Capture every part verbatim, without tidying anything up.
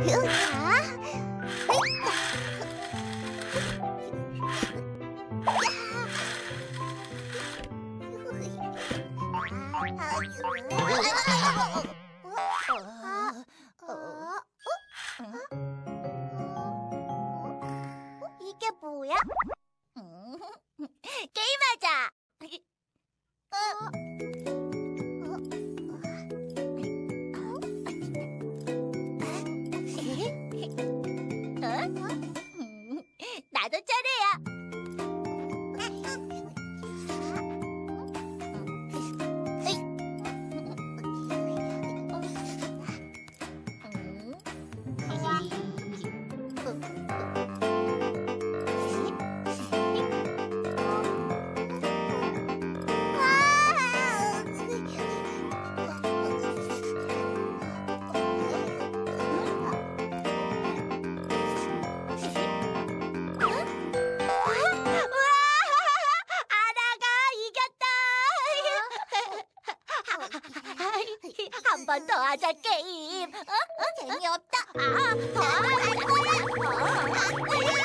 이게 뭐야? 게임하자. 나도 차례야. 한 번 더 하자 게임. 어? 어? 재미없다. 아, 더 할 거야.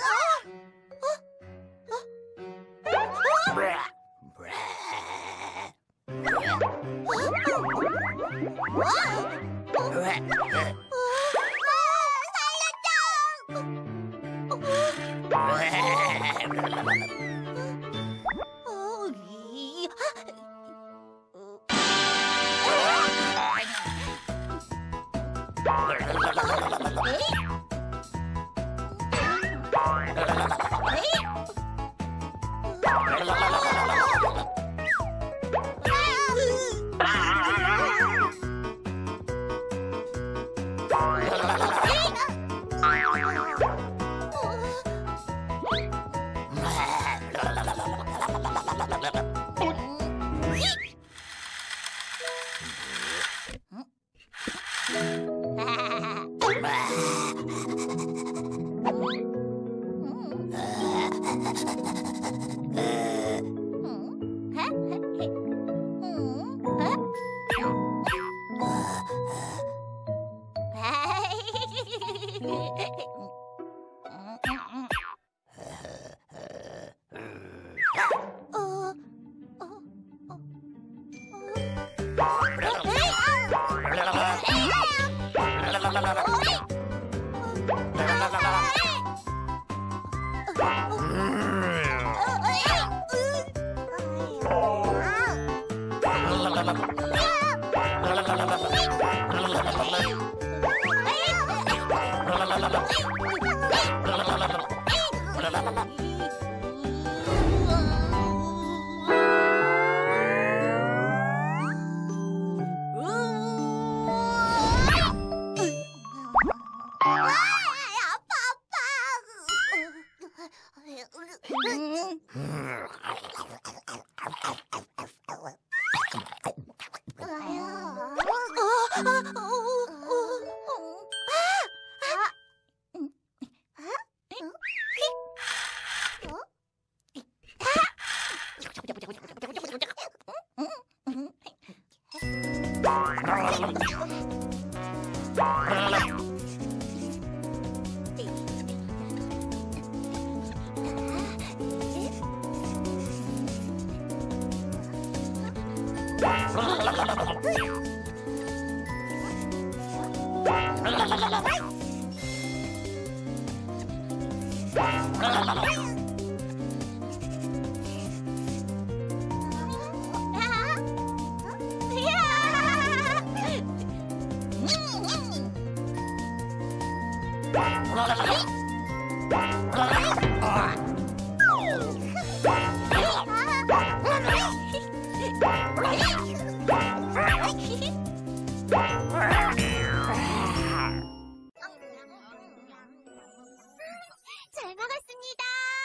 잘 먹었습니다.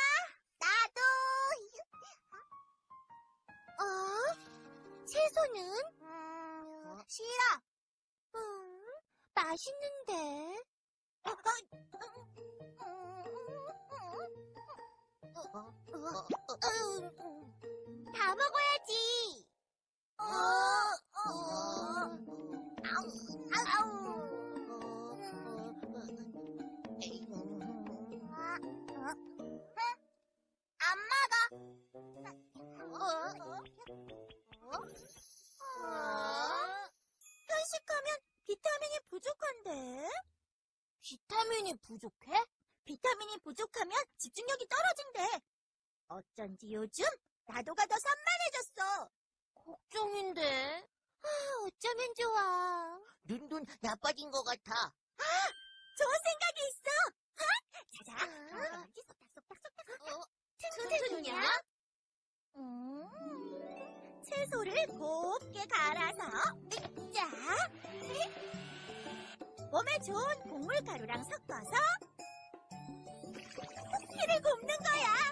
나도. 어? 채소는? 음, 싫어. 음, 맛있는데. 다 먹어야지. 어, 어, 아우, 아우. 부족한데? 비타민이 부족해? 비타민이 부족하면 집중력이 떨어진대. 어쩐지 요즘 나도가 더 산만해졌어. 걱정인데. 아, 어쩌면 좋아. 눈눈 나빠진 것 같아. 좋은 생각이 있어. 하? 자자. 가만히 속닥속닥속닥. 튼튼이냐? 음, 채소를 곱게 갈아서 자, 몸에 좋은 곡물 가루랑 섞어서 쿠키를 굽는 거야.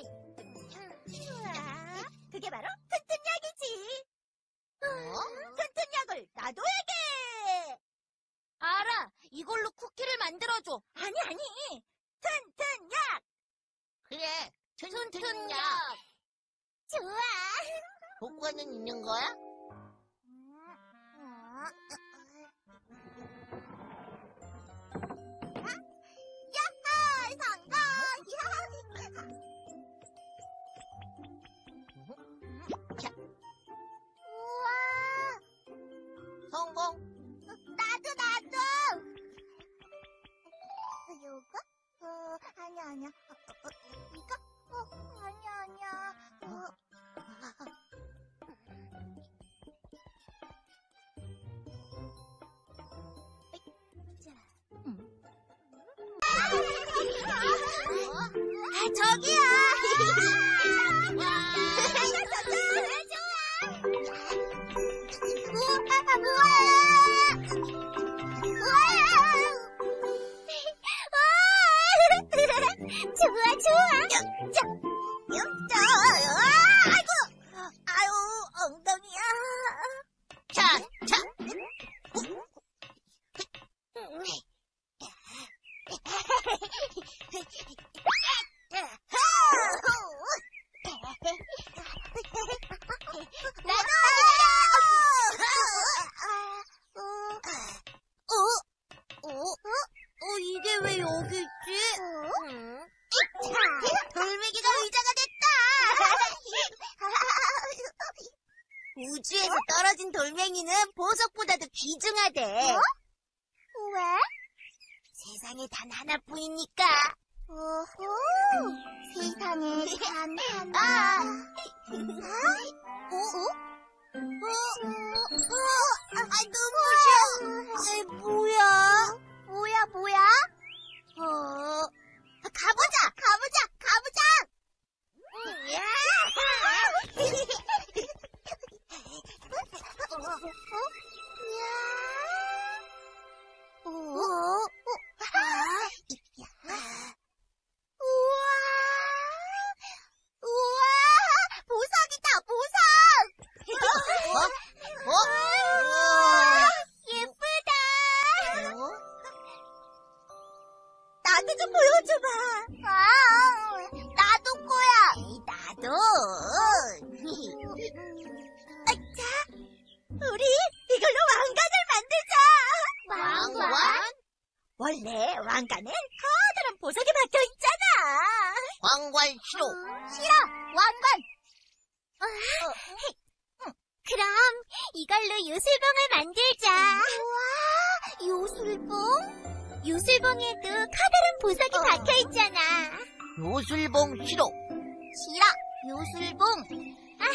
우와, 그게 바로 튼튼약이지. 어? 튼튼약을 나도에게. 알아. 이걸로 쿠키를 만들어줘. 아니 아니. 튼튼약. 그래, 튼튼약. 좋아. 효과는 있는 거야? 야하! 성공! 자. 우와! 성공. 나도 나도! 요거? 어, 아니야 아니야. 어, 어, 어, 이거? 어, 아니야 아니야. 어. 아, 저기요! 좋아, 좋아! 자, 자, 아이고! 아유, 엉덩이야. 자, 자. 나도! 어? 어? 어? 이게 왜 여기 있지? 돌멩이가 의자가 됐다! 우주에서 떨어진 돌멩이는 보석보다도 귀중하대. 어? 왜? 세상에 단 하나뿐이니까. 오호, 세상에 단 하나. 어? 어? 어? 어? 아, 눈부셔. 아이, 뭐야? 뭐야, 뭐야? 어, 가보자, 가보자, 가보자. 야! 어? 어? 야! 어? 어? 아? 우와! 우와! 보석이다, 보석! 어? 어? 우와! 예쁘다! 어? 나도 좀 보여줘봐. 아, 나도 거야. 에이, 나도. 자, 우리 이걸로 왕관을 만들자. 왕관? 원래 왕관은 커다란 보석이 박혀 있잖아. 왕관 싫어. 싫어, 왕관. 그럼 이걸로 요술봉을 만들자. 우와, 요술봉? 요술봉에도 커다란 보석이 어. 박혀 있잖아. 요술봉 싫어. 싫어, 요술봉.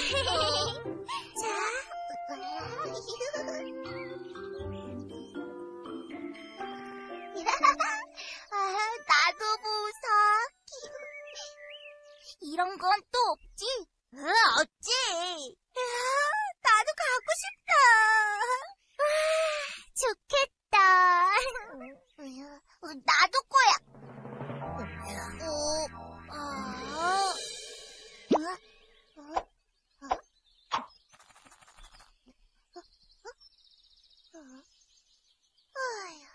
자. 아, 나도 보석. 이런 건 또 없지? 응, 없지. 나도 가고 싶다. 좋겠다. 나도 거야. 어, 아, 어, 어, 어, 어, 어휴.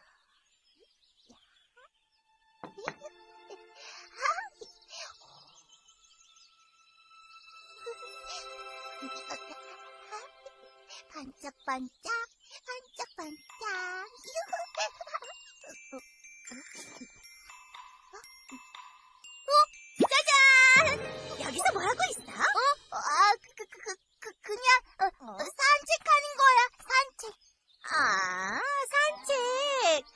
반짝반짝, 반짝반짝. 어? 짜잔! 여기서 뭐 하고 있어? 어? 아, 그, 그, 그, 그, 그냥, 어, 어? 산책하는 거야, 산책. 아, 산책.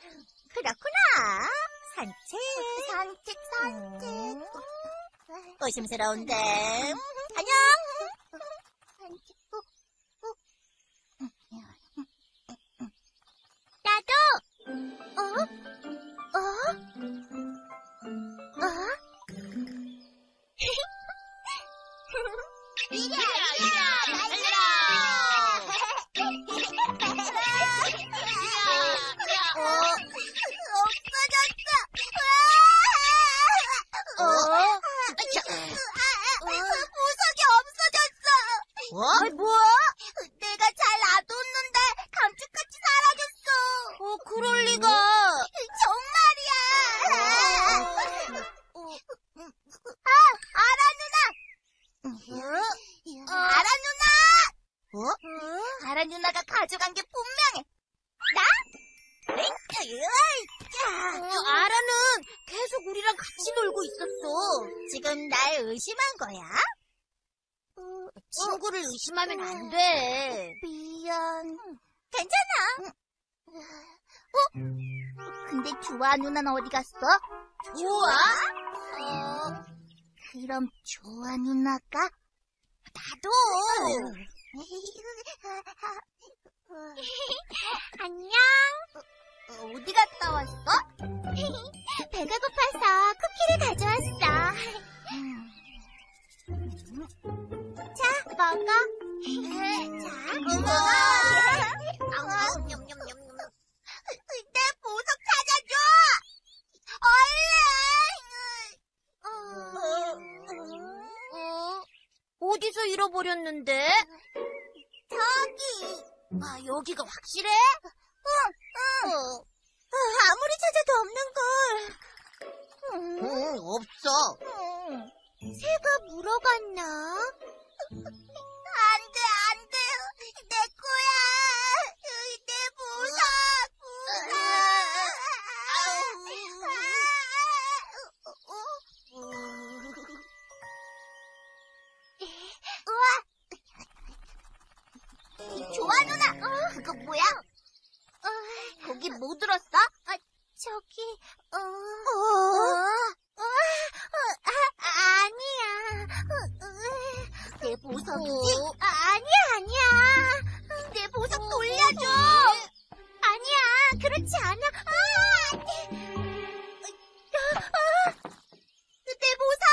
그렇구나. 산책. 산책, 산책. 의심스러운데. 안녕. 산책. 나도. 어? 어? 어? 이리야, 이리야, 달려라! 어, 없어졌어! 어? 보석이 없어졌어! 뭐? 아이, 뭐야? 내가 잘 놔뒀는데 감쪽같이 사라졌어! 어, 그럴 리가! 정말이야! 아, 아라 누나! 아라 누나! 어? 아라 누나가 가져간 게 분명해. 나? 아라는 계속 우리랑 같이 놀고 있었어. 지금 날 의심한 거야? 친구를 의심하면 안 돼. 미안. 괜찮아. 어? 근데 주아 누나는 어디 갔어? 주아? 어, 그럼 주아 누나가? 나도. 안녕. 어디 갔다 왔어? 배가 고파서 쿠키를 가져왔어. 자, 먹어. 자, 먹어. 내 보석 찾아줘. 얼른. 어디서 잃어버렸는데? 저기. 아, 여기가 확실해? 응, 응. 아무리 찾아도 없는걸. 응, 없어. 새가 물어갔나? 안 돼, 안 돼. 내 거야. 내 보석, 보석. 우와. 좋아, 누나. 그거 뭐야? 거기 뭐 들었어? 아, 저기, 어... 어? 아, 아니야. 내 보석이지? 아, 아니야, 아니야. 내 보석 돌려줘. 아니야, 그렇지 않아. 아, 안 돼. 아, 내 보석.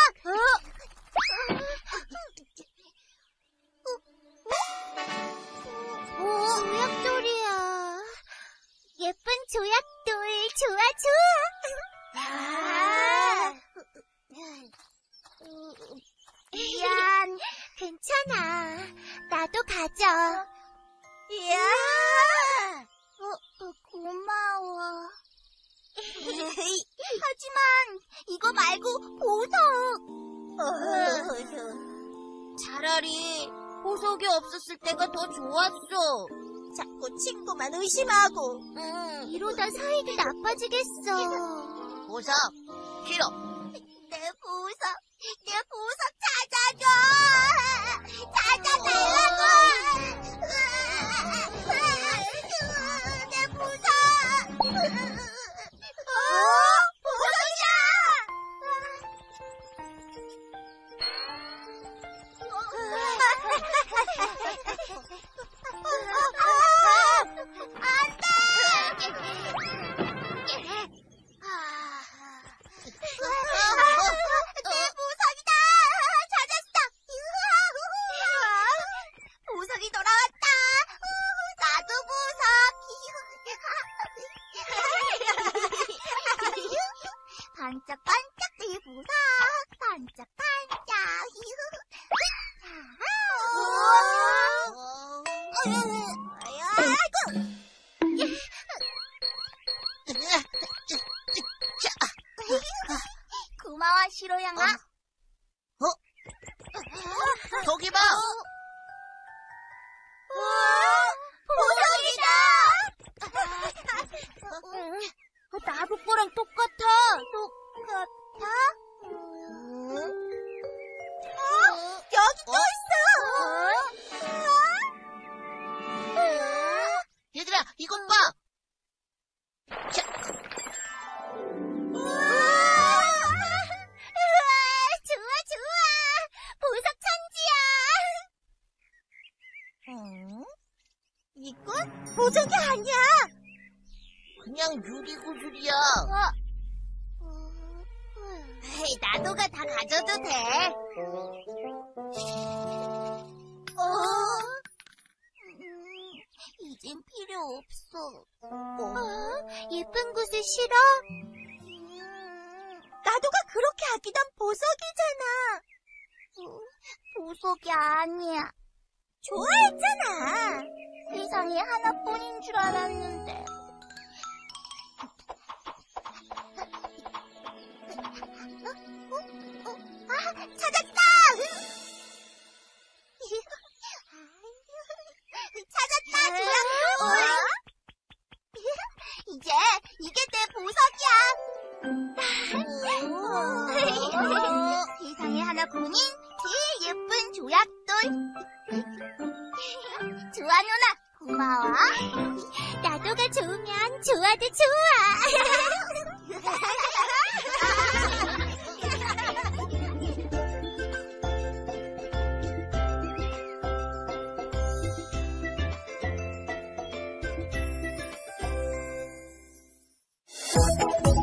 조약돌이야. 예쁜 조약돌, 좋아, 좋아. 아, 미안, 괜찮아. 나도 가져. 이야. 어, 어, 고마워. 하지만 이거 말고 보석. 차라리 보석이 없었을 때가 더 좋았어. 자꾸 친구만 의심하고. 응. 이러다 사이도 나빠지겠어. 보석, 싫어. 내 보석, 내 보석 찾아줘. 찾아달라고. 내 보석. 어? 보석이야. 안 돼! 내 보석이다! 찾았어! 보석이 돌아왔다! 나도 보석! 반짝반짝 내 보석! 반짝반짝! 아이고! 고마워, 시로양아. 어? 저기 봐! 보석이다! 나도 거랑 똑같아. 똑같아? 응? 어? 여기 또 있어! 얘들아, 이것 봐! 자, 아니야. 그냥 유리구슬이야. 에이, 나도가 다 가져도 돼. 어? 음, 이젠 필요 없어. 어? 예쁜 구슬 싫어? 음, 나도가 그렇게 아끼던 보석이잖아. 어, 보석이 아니야. 좋아했잖아. 세상에 하나뿐인 줄 알았는데. 어? 어? 아, 찾았다! 찾았다, 조약돌! 이제 이게 내 보석이야. 세상에 하나뿐인 제일 예쁜 조약돌. 좋아, 누나. 고마워. 나도가 좋으면 좋아도 좋아.